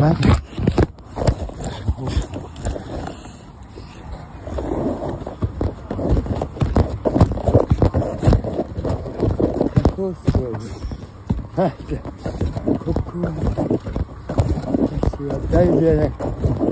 まだそうそう。はい、じゃあここは私はだいぶやない。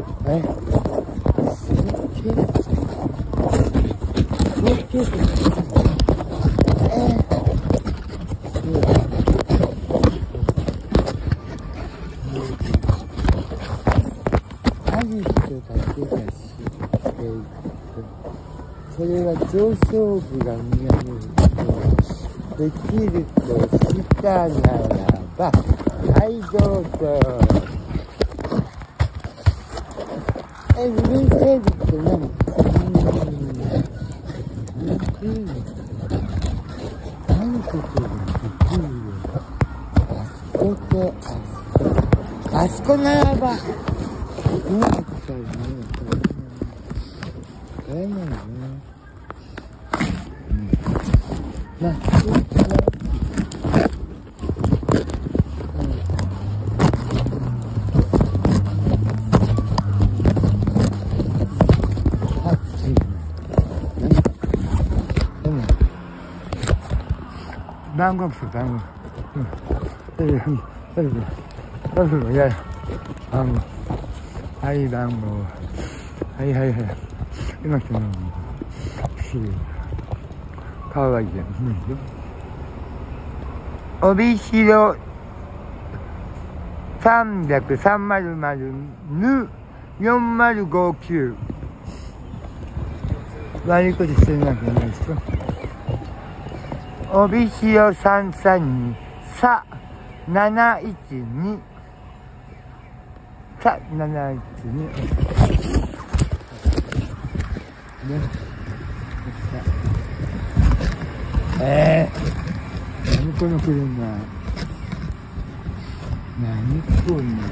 それは上昇部が見られることできるとしたならば、はい、どうぞ。うるせえって何？何ここであそこならば、番号不番号，这是我要番号，はい番号，はい今来たのかわいいやん、帯広300-300ぬ4059悪いことしてるわけないですよ。帯広332さ712さ712ね。何この車、何こんな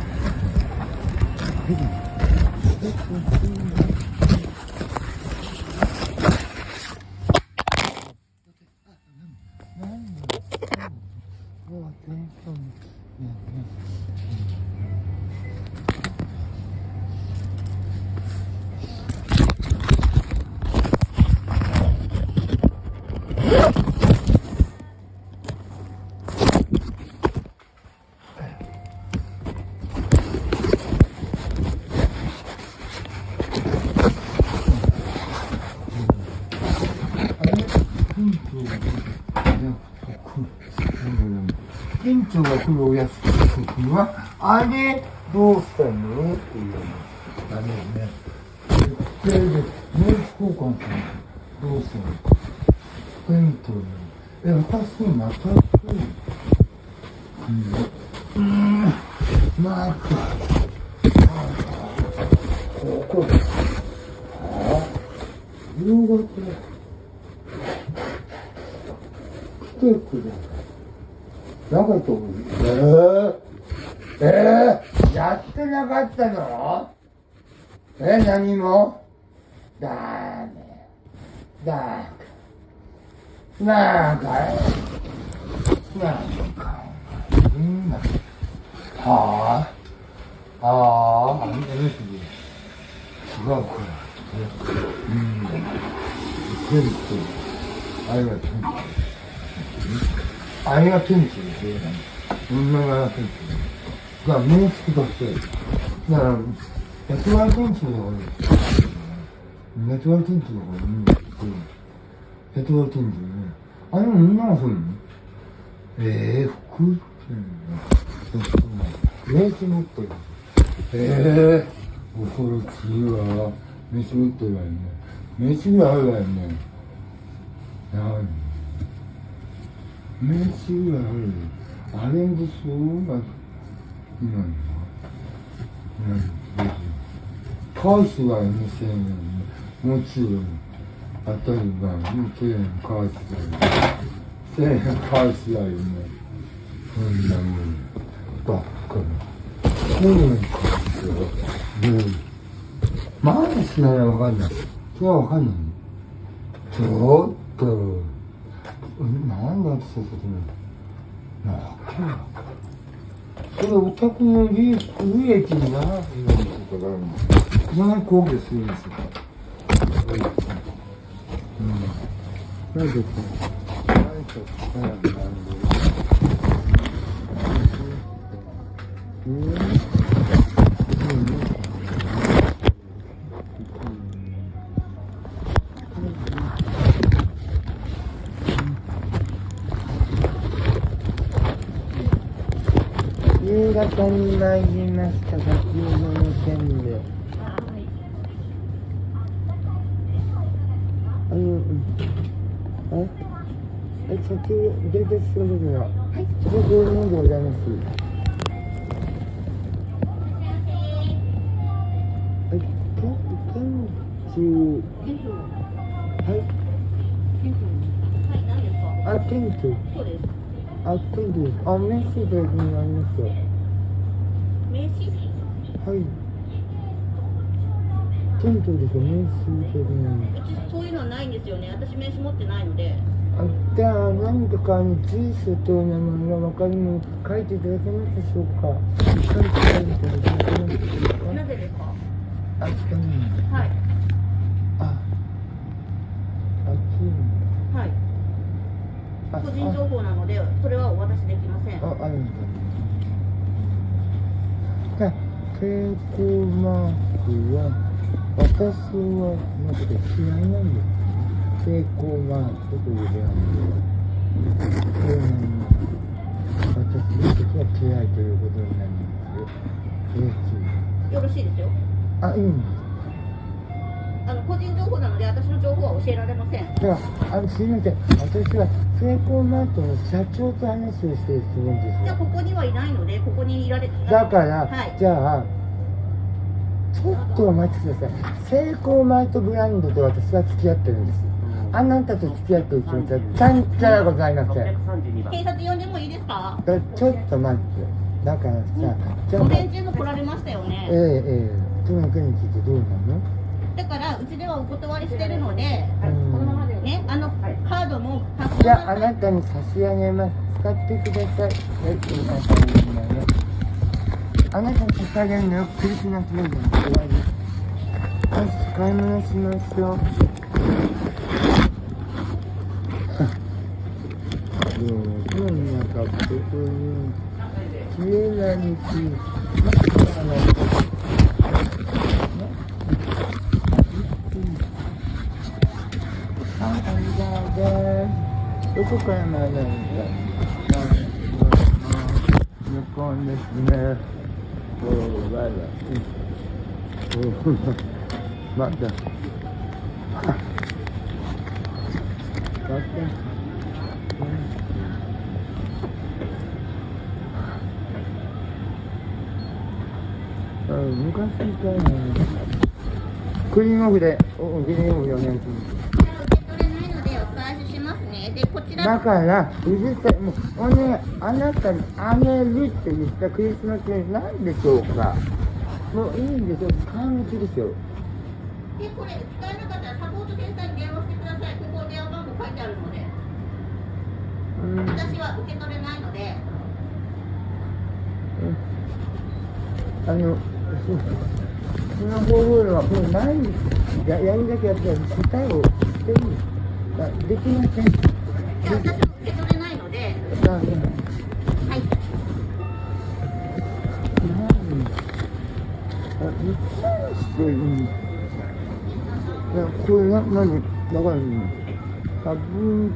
店長が来るおやつの時には、あれどうしたのっていうのだね。それで、名刺交換するのどうしたの店長に、私にまた来る。また、ここ、夕方、来てくれ。長いと思う。やってなかったの？何も？だなんかあれが天気ですよ。女が天気が名付として、だから、雇われ天気の方がいい。雇われ天気の方がいいんですけど、雇われ天気ね。あれも女がするの？服名刺持ってる。恐ろしいわ。名刺持ってるわよね。名刺があるわよね。名刺がある。あれんでしょが、返すわよね、1000円。もちろん、当たり前に1000円返すわよ。1000円返すわよね。そんなもん。ばっかり。1000円返すわよ。まだ知らないわかんない。それはわかんない。ちょっと。なんで私たちのわけこれお宅の利益にならないことがあるんです。何抗議するんですか。なんでか。夕方に参りました。先ほどの件で。先出てするのは、はい、それでございます。はい。店長。そうです。店長。名刺でになりますよ。名刺？はい。店長ですよ、名刺でになります。うちそういうのはないんですよね。私名刺持ってないので。じゃあ何とか住所と名前が分かるのを書いていただけますでしょうか。書いていただけますでしょうか。なぜですか。はい。はい。個人情報なので、それはお渡しできません。あるんだ。じゃあ、蛍光マークは、私は、まず知らないんです。蛍光マークというであるので、私の時は手合いということになります。よろしいですよ。いいんです。個人情報なので、私の情報は教えられません。では、すみません。私はセイコーマートの社長と話をしているんです。じゃあ、ここにはいないので、ここにいられ。だから、はい、じゃあ、ちょっとお待ちください。セイコーマートブランドと私は付き合ってるんです。あなたと付き合ってる気持ちはちゃんちゃらございません。警察呼んでもいいですか。ちょっと待って。だからさ、午前中も来られましたよね。その件についてどうなの。だからうちではお断りしてるので、ね、カードもじゃああなたに差し上げます。使ってください。あなたに差し上げるのよ。クリスマスプレゼント終わり。よし、買い物しましょう。なんかここに消えないし、どこからまでなんだ。向こうですね。バイバイ。また。昔からクリームオフでクリームオフ4年だからうるさい。もうお願い、あなたにあげるって言ったクリスマスに何でしょうか。もういいんですよ。使い道ですよ。これ使えなかったらサポートセンターに電話してください。ここ電話番号書いてあるので。私は受け取れないので。スマホロールはもうないんです。やるだけやったら答えをしてるんです。できません。私も受け取れないので。はい。いつしてるんこれ何だからサブ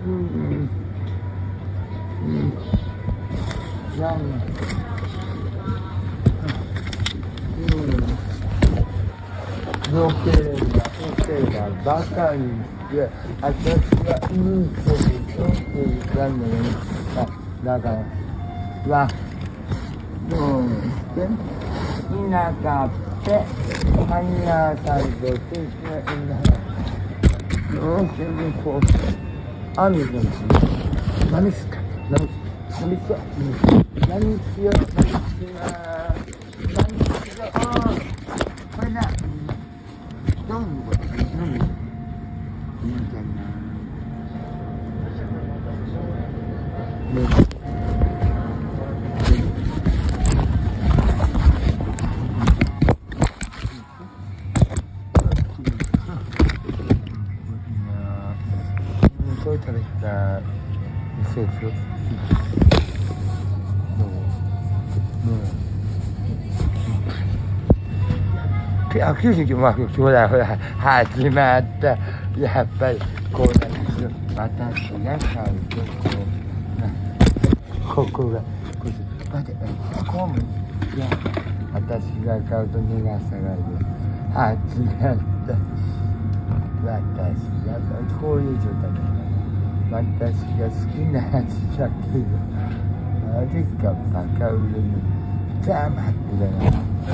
よければバカにして私はいい子でしょって言ったのよ。だからどうしていなかったハンナーさんと説明ないどうしてもこうアミ君何すか何しよう何しようこれだどうもこれ何そうそう。99も兄弟ほら始まった。やっぱりこうなんですよ。私が買うとここがこう待ってこうもいや私が買うと値が下がる。始まった。私がこういう状態だ。私が好きな味だけどなぜかバカ売れにじゃあ待ってだよ。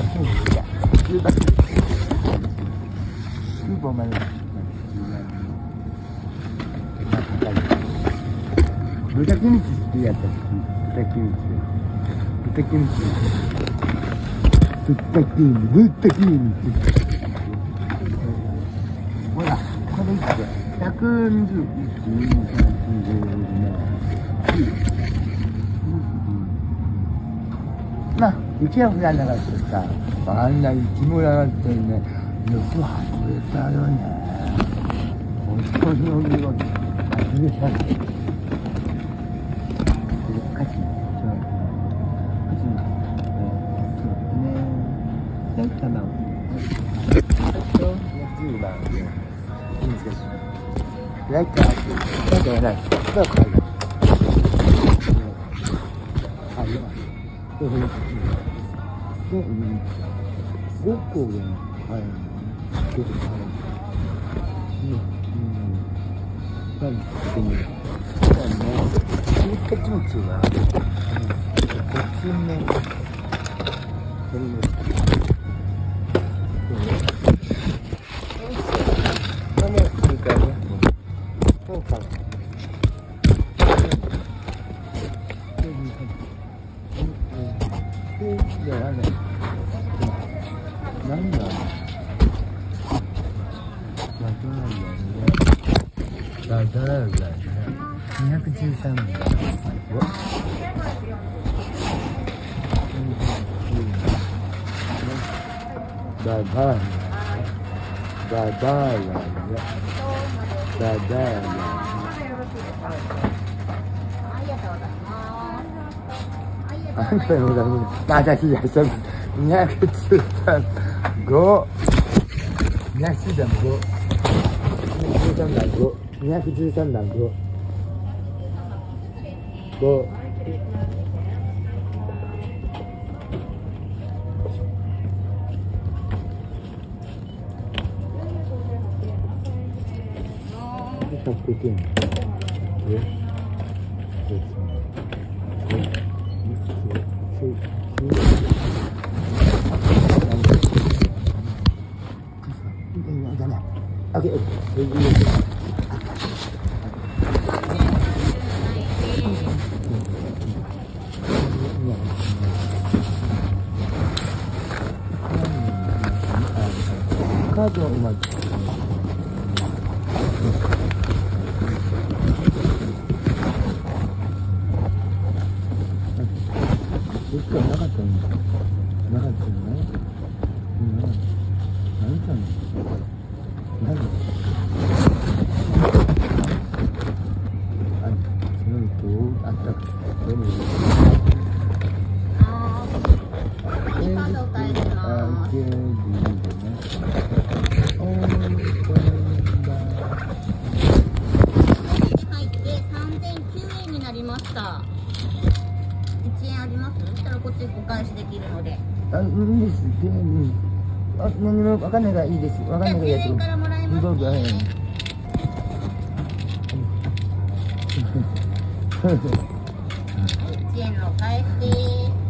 スーパーまで豚キムチ好きやった時豚キムチほらこれいくら120まあ雪は降らなかったさあんな雪もらってねよく外れたよね本当にお見事外れたライターなんかやない。だから買う。5個で買えるの。何つけてみる。キムチは5つ目。まだ冷やした213 5 213段5 カードを今なかったんだ。なかったんだね。何ちゃんの？何？あ、その人あったか。どうも。 カードを変えてます。入って3009円になりました。1円あります？そしたらこっちお返しできるので。 あ、いいです。あ、何もわかんないからいいです。わかんないからやって。 10円からもらえますね。1円の返しです。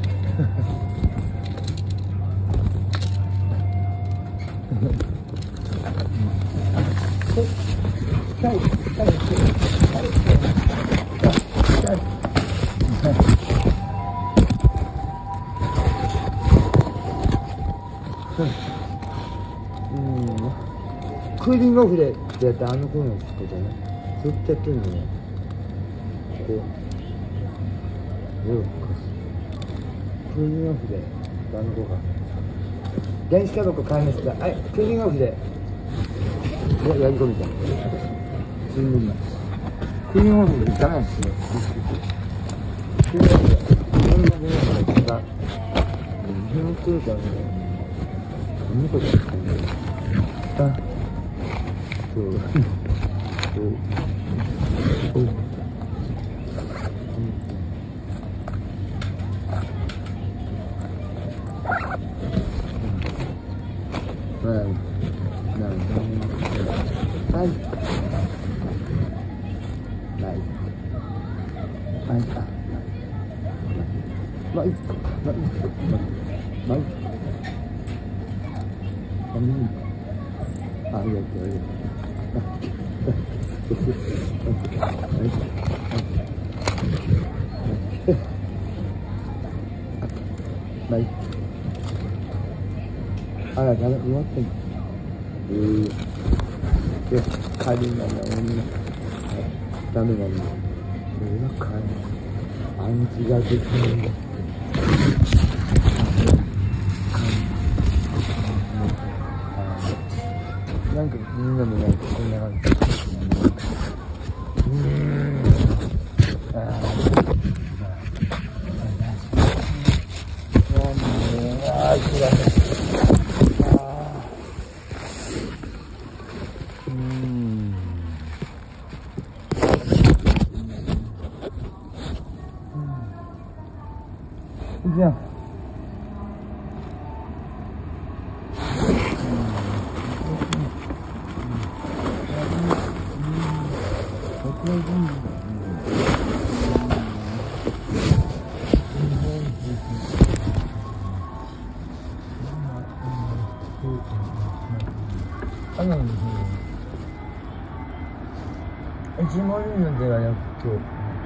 クーリングオフでやったあの子の子じゃない？ずっとやってるのね。こう。クーリングオフであの子が。電子タバコ買いました。はい、クーリングオフで。やり込みたい。クー西日本に行かないですね。西日本が一番、日本っていうかね、どんなことですかね。そう。あら、ダメ、終わってんの。で、帰りながら、ダメなんだ。帰る。暗示ができるんだ。なんか、みんなもなんか、こんな感じ。じゃあ。一森のではなくて、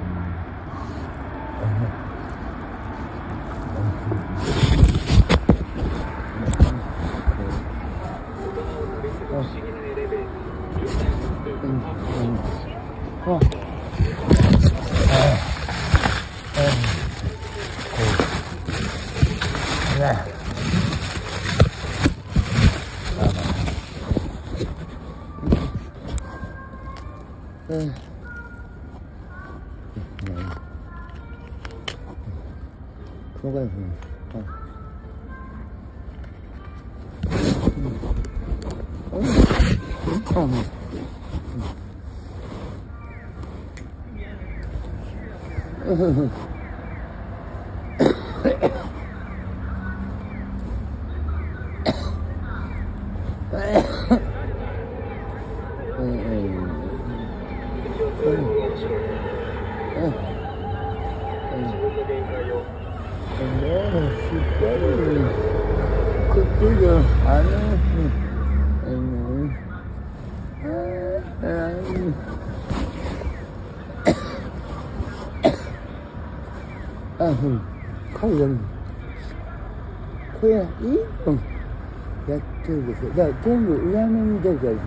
これいいのやってるでしょ。だから全部裏目に出たり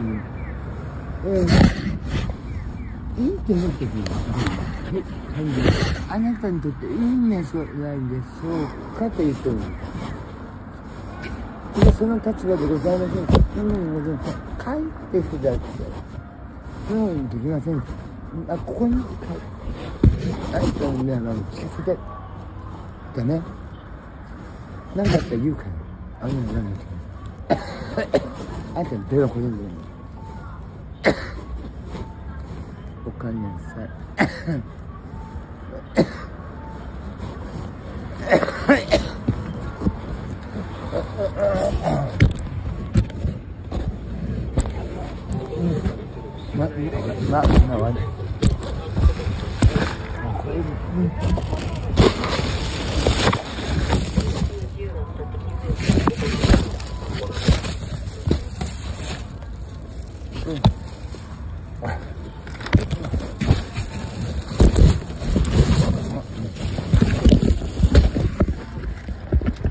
いいと思ってくる。あなたにとっていいねそうなんでしょうかと言ってる。その立場でございませんか。書いてください。そうにできません。あ、ここに書いて。あいつはね、聞かせて。だね。何かあったら言うから。あんなの何だっけ。あんたに電話来るんだよ。おかんなさい。